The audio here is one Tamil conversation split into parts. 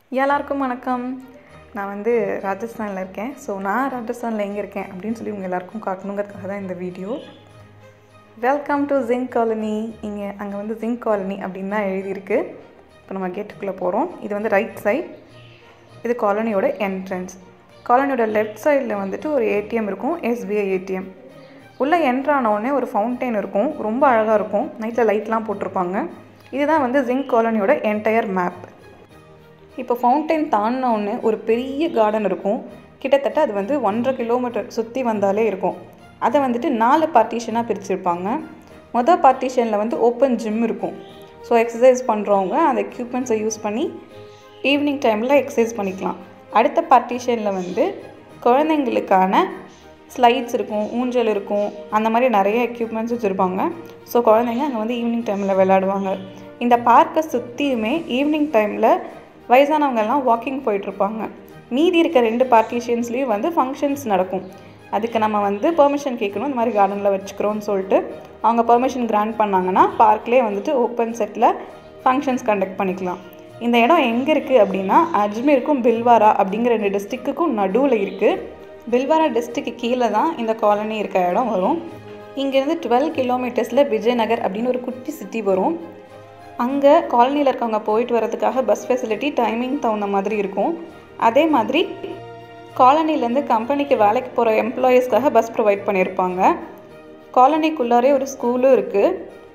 எல்லாருக்கும் வணக்கம். நான் வந்து ராஜஸ்தானில் இருக்கேன். ஸோ நான் ராஜஸ்தானில் எங்கே இருக்கேன் அப்படின்னு சொல்லி உங்கள் எல்லாருக்கும் காட்டணுங்கிறதுக்காக தான் இந்த video. Welcome to zinc colony. அங்கே வந்து ஜிங்க் காலனி அப்படின்னு தான் எழுதியிருக்கு. இப்போ நம்ம கேட்டுக்குள்ளே போகிறோம். இது வந்து ரைட் சைட். இது காலனியோட என்ட்ரன்ஸ். காலனியோட லெஃப்ட் சைடில் வந்துட்டு ஒரு ஏடிஎம் இருக்கும், எஸ்பிஐ ஏடிஎம். உள்ளே என்ட்ரானோடனே ஒரு ஃபவுண்டெயின் இருக்கும், ரொம்ப அழகாக இருக்கும். நைட்டில் லைட்லாம் போட்டிருப்பாங்க. இதுதான் வந்து ஜிங்க் காலனியோட என்டையர் மேப். இப்போ ஃபவுண்டெயின் தாண்டினோடனே ஒரு பெரிய கார்டன் இருக்கும். கிட்டத்தட்ட அது வந்து 1.5 கிலோமீட்டர் சுற்றி வந்தாலே இருக்கும். அதை வந்துட்டு 4 பார்ட்டிஷனாக பிரிச்சுருப்பாங்க. மொதல் பார்ட்டிஷனில் வந்து ஓப்பன் ஜிம் இருக்கும். ஸோ எக்ஸசைஸ் பண்ணுறவங்க அந்த எக்யூப்மெண்ட்ஸை யூஸ் பண்ணி ஈவினிங் டைமில் எக்ஸசைஸ் பண்ணிக்கலாம். அடுத்த பார்ட்டிஷனில் வந்து குழந்தைங்களுக்கான ஸ்லைட்ஸ் இருக்கும், ஊஞ்சல் இருக்கும், அந்த மாதிரி நிறைய எக்யூப்மெண்ட்ஸ் வச்சுருப்பாங்க. ஸோ குழந்தைங்க அங்கே வந்து ஈவினிங் டைமில் விளையாடுவாங்க. இந்த பார்க்கை சுற்றியுமே ஈவினிங் டைமில் வயசானவங்கெல்லாம் வாக்கிங் போயிட்டுருப்பாங்க. மீதி இருக்க 2 பார்ட்டிஷன்ஸ்லேயும் வந்து ஃபங்க்ஷன்ஸ் நடக்கும். அதுக்கு நம்ம வந்து பெர்மிஷன் கேட்கணும், இந்த மாதிரி கார்டனில் வச்சுக்கிறோன்னு சொல்லிட்டு. அவங்க பெர்மிஷன் கிராண்ட் பண்ணாங்கன்னா பார்க்லேயே வந்துட்டு ஓப்பன் செட்டில் ஃபங்க்ஷன்ஸ் கண்டக்ட் பண்ணிக்கலாம். இந்த இடம் எங்கே இருக்குது அப்படின்னா, அஜ்மீருக்கும் பில்வாரா அப்படிங்கிற 2 டிஸ்ட்ரிக்ட்டுக்கும் நடுவில் இருக்குது. பில்வாரா டிஸ்ட்ரிக்ட் கீழே தான் இந்த காலனி இருக்க இடம் வரும். இங்கேருந்து 12 கிலோமீட்டர்ஸில் விஜயநகர் அப்படின்னு ஒரு குட்டி சிட்டி வரும். அங்கே காலனியில் இருக்கவங்க போயிட்டு வரதுக்காக பஸ் ஃபெசிலிட்டி டைமிங் தகுந்த மாதிரி இருக்கும். அதே மாதிரி காலனிலேருந்து கம்பெனிக்கு வேலைக்கு போகிற எம்ப்ளாயீஸ்க்காக பஸ் ப்ரொவைட் பண்ணியிருப்பாங்க. காலனிக்குள்ளாரே ஒரு ஸ்கூலும் இருக்குது.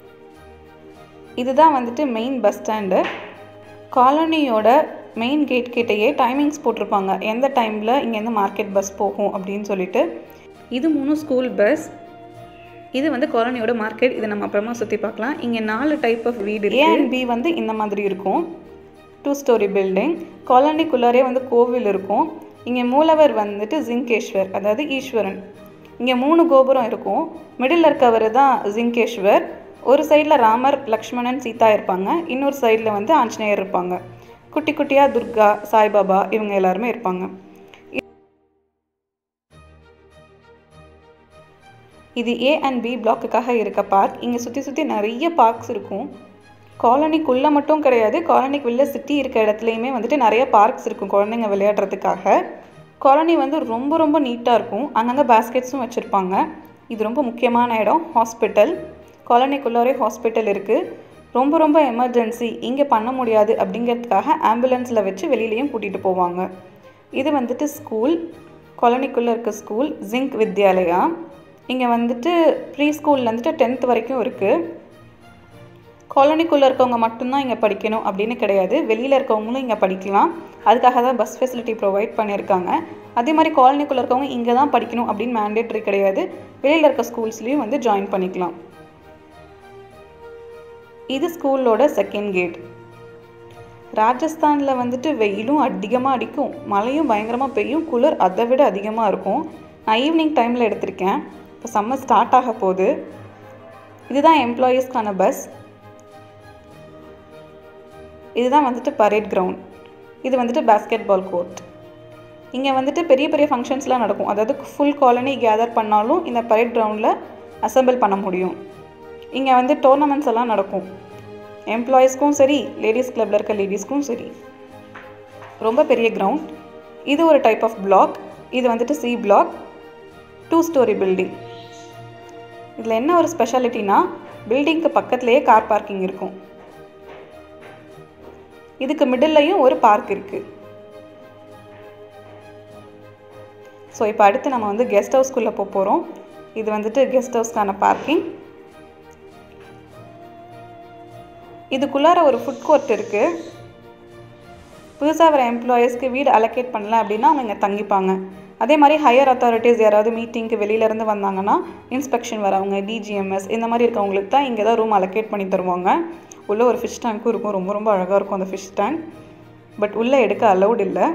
இதுதான் வந்துட்டு மெயின் பஸ் ஸ்டாண்டு. காலனியோட மெயின் கேட் கிட்டேயே டைமிங்ஸ் போட்டிருப்பாங்க, எந்த டைமில் இங்கேருந்து மார்க்கெட் பஸ் போகும் அப்படின்னு சொல்லிட்டு. இது 3 ஸ்கூல் பஸ். இது வந்து காலனியோட மார்க்கெட். இதை நம்ம அப்புறமா சுற்றி பார்க்கலாம். இங்கே 4 டைப் ஆஃப் வீடு இருக்குது. ஏ அண்ட் பி வந்து இந்த மாதிரி இருக்கும், 2 ஸ்டோரி பில்டிங். காலனிக்குள்ளாரே வந்து கோவில் இருக்கும். இங்கே மூலவர் வந்துட்டு ஜிங்கேஸ்வர், அதாவது ஈஸ்வரன். இங்கே 3 கோபுரம் இருக்கும். மிடில் இருக்கவர் தான் ஜிங்கேஸ்வர். ஒரு சைடில் ராமர், லக்ஷ்மணன், சீதா இருப்பாங்க. இன்னொரு சைடில் வந்து ஆஞ்சநேயர் இருப்பாங்க. குட்டி குட்டியாக துர்கா, சாய்பாபா இவங்க எல்லாருமே இருப்பாங்க. இது ஏ அண்ட் பி பிளாக்குக்காக இருக்க பார்க். இங்கே சுற்றி நிறைய பார்க்ஸ் இருக்கும். காலனிக்குள்ளே மட்டும் கிடையாது, காலனிக்கு வெளில சிட்டி இருக்க இடத்துலையுமே வந்துட்டு நிறைய பார்க்ஸ் இருக்கும் குழந்தைங்க விளையாடுறதுக்காக. காலனி வந்து ரொம்ப ரொம்ப நீட்டாக இருக்கும். அங்கங்கே பேஸ்கெட்ஸும் வச்சுருப்பாங்க. இது ரொம்ப முக்கியமான இடம், ஹாஸ்பிட்டல். காலனிக்குள்ளாரே ஹாஸ்பிட்டல் இருக்குது. ரொம்ப ரொம்ப எமர்ஜென்சி இங்கே பண்ண முடியாது அப்படிங்கிறதுக்காக ஆம்புலன்ஸில் வச்சு வெளியிலையும் கூட்டிகிட்டு போவாங்க. இது வந்துட்டு ஸ்கூல், காலனிக்குள்ளே இருக்க ஸ்கூல் ஜிங்க் வித்யாலயா. இங்கே வந்துட்டு ப்ரீ ஸ்கூலில் வந்துட்டு 10th வரைக்கும் இருக்குது. காலனிக்குள்ளே இருக்கவங்க மட்டும்தான் இங்கே படிக்கணும் அப்படின்னு கிடையாது, வெளியில் இருக்கவங்களும் இங்கே படிக்கலாம். அதுக்காக தான் பஸ் ஃபெசிலிட்டி ப்ரொவைட் பண்ணியிருக்காங்க. அதே மாதிரி காலனிக்குள்ளே இருக்கவங்க இங்கே தான் படிக்கணும் அப்படின்னு மேண்டேட்ரி கிடையாது, வெளியில் இருக்க ஸ்கூல்ஸ்லேயும் வந்து ஜாயின் பண்ணிக்கலாம். இது ஸ்கூலோட செகண்ட் கேட். ராஜஸ்தானில் வந்துட்டு வெயிலும் அதிகமாக அடிக்கும், மழையும் பயங்கரமாக பெய்யும், குளிர் அதை விட அதிகமாக இருக்கும். நான் ஈவினிங் டைமில் எடுத்திருக்கேன். இப்போ சம்மர் ஸ்டார்ட் ஆக போகுது. இதுதான் எம்ப்ளாயீஸ்க்கான பஸ். இதுதான் வந்துட்டு பரேட் கிரவுண்ட். இது வந்துட்டு பேஸ்கெட் பால் கோர்ட். இங்கே வந்துட்டு பெரிய பெரிய ஃபங்க்ஷன்ஸ்லாம் நடக்கும். அதாவது ஃபுல் காலனி கேதர் பண்ணாலும் இந்த பரேட் கிரவுண்டில் அசம்பிள் பண்ண முடியும். இங்கே வந்து டோர்னமெண்ட்ஸ் எல்லாம் நடக்கும், எம்ப்ளாயீஸ்க்கும் சரி, லேடிஸ் கிளப்பில் இருக்க லேடிஸ்க்கும் சரி. ரொம்ப பெரிய கிரவுண்ட். இது ஒரு டைப் ஆஃப் பிளாக். இது வந்துட்டு சி பிளாக், 2 ஸ்டோரி பில்டிங். இதில் என்ன ஒரு ஸ்பெஷாலிட்டினா, பில்டிங்க்கு பக்கத்துலேயே கார் பார்க்கிங் இருக்கும். இதுக்கு மிடில்லையும் ஒரு பார்க் இருக்குது. ஸோ இப்போ அடுத்து நம்ம வந்து கெஸ்ட் ஹவுஸ்க்குள்ளே போகிறோம். இது வந்துட்டு கெஸ்ட் ஹவுஸ்க்கான பார்க்கிங். இதுக்குள்ளார ஒரு ஃபுட் கோர்ட் இருக்குது. புதுசாக வர எம்ப்ளாயீஸ்க்கு வீடு அலோகேட் பண்ணல அப்படின்னா அவங்க இங்கே தங்கிப்பாங்க. அதே மாதிரி ஹையர் அத்தாரிட்டிஸ் யாராவது மீட்டிங்க்கு வெளியிலேருந்து வந்தாங்கன்னா, இன்ஸ்பெக்ஷன் வரவங்க, டிஜிஎம்எஸ் இந்த மாதிரி இருக்கவங்களுக்கு தான் இங்கே தான் ரூம் அலோகேட் பண்ணி தருவாங்க. உள்ளே ஒரு ஃபிஷ் டேங்க்கும் இருக்கும், ரொம்ப ரொம்ப அழகாக இருக்கும் அந்த ஃபிஷ் டேங்க். பட் உள்ளே எடுக்க அலௌட் இல்லை.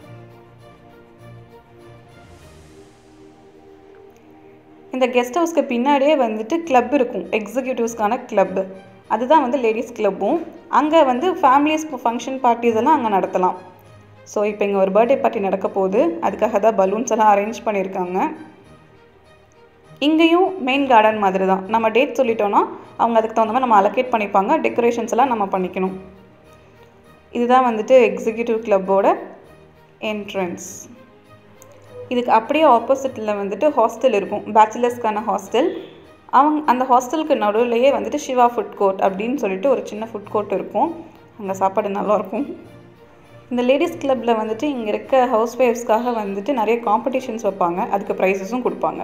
இந்த கெஸ்ட் ஹவுஸ்க்கு பின்னாடியே வந்துட்டு கிளப் இருக்கும், எக்ஸிக்யூட்டிவ்ஸ்க்கான கிளப்பு. அதுதான் வந்து லேடிஸ் கிளப்பும். அங்கே வந்து ஃபேமிலிஸ் ஃபங்க்ஷன் பார்ட்டிஸ் எல்லாம் அங்கே நடத்தலாம். ஸோ இப்போ இங்கே ஒரு பர்த்டே பார்ட்டி நடக்க போகுது, அதுக்காக தான் பலூன்ஸ் எல்லாம் அரேஞ்ச் பண்ணியிருக்காங்க. இங்கேயும் மெயின் கார்டன் மாதிரி தான். நம்ம டேட் சொல்லிட்டோன்னா அவங்க அதுக்கு தகுந்த மாதிரி நம்ம அலோகேட் பண்ணிப்பாங்க. டெக்கரேஷன்ஸ் எல்லாம் நம்ம பண்ணிக்கணும். இதுதான் வந்துட்டு எக்ஸிக்யூட்டிவ் கிளப்போட என்ட்ரன்ஸ். இதுக்கு அப்படியே ஆப்போசிட்டில் வந்துட்டு ஹாஸ்டல் இருக்கும், பேச்சுலர்ஸ்க்கான ஹாஸ்டல். அந்த ஹாஸ்டலுக்கு நடுவுலையே வந்துட்டு சிவா ஃபுட் கோர்ட் அப்படின்னு சொல்லிட்டு ஒரு சின்ன ஃபுட் கோர்ட் இருக்கும். அங்கே சாப்பாடு நல்லாயிருக்கும். இந்த லேடிஸ் கிளப்பில் வந்துட்டு இங்கே இருக்க ஹவுஸ் ஒய்ஃப்ஸ்க்காக வந்துட்டு நிறைய காம்படிஷன்ஸ் வைப்பாங்க, அதுக்கு ப்ரைஸஸும் கொடுப்பாங்க.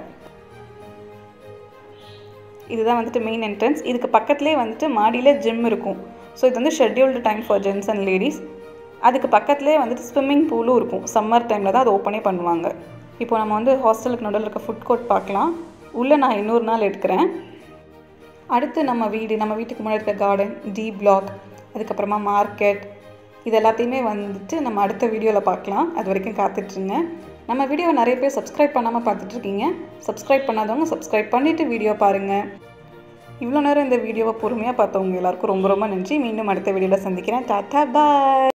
இதுதான் வந்துட்டு மெயின் என்ட்ரன்ஸ். இதுக்கு பக்கத்துலேயே வந்துட்டு மாடியில் ஜிம் இருக்கும். ஸோ இது வந்து scheduled time for gents and ladies. அதுக்கு பக்கத்துலேயே வந்துட்டு ஸ்விம்மிங் பூலும் இருக்கும். சம்மர் டைமில் தான் அது ஓப்பனே பண்ணுவாங்க. இப்போ நம்ம வந்து ஹாஸ்டலுக்கு நடுவில் இருக்க ஃபுட் கோர்ட் பார்க்கலாம். உள்ளே நான் இன்னொரு நாள் எடுக்கிறேன். அடுத்து நம்ம வீட்டுக்கு முன்னாடி இருக்க கார்டன், டி பிளாக், அதுக்கப்புறமா மார்க்கெட், இது எல்லாத்தையுமே வந்துட்டு நம்ம அடுத்த வீடியோவில் பார்க்கலாம். அது வரைக்கும் காத்துட்ருங்க. நம்ம வீடியோவை நிறைய பேர் சப்ஸ்கிரைப் பண்ணாமல் பார்த்துட்ருக்கீங்க. சப்ஸ்கிரைப் பண்ணாதவங்க சப்ஸ்கிரைப் பண்ணிவிட்டு வீடியோ பாருங்கள். இவ்வளோ நேரம் இந்த வீடியோவை பொறுமையாக பார்த்தவங்க எல்லாருக்கும் ரொம்ப ரொம்ப நன்றி. மீண்டும் அடுத்த வீடியோவில் சந்திக்கிறேன். டாட்டா பாய்.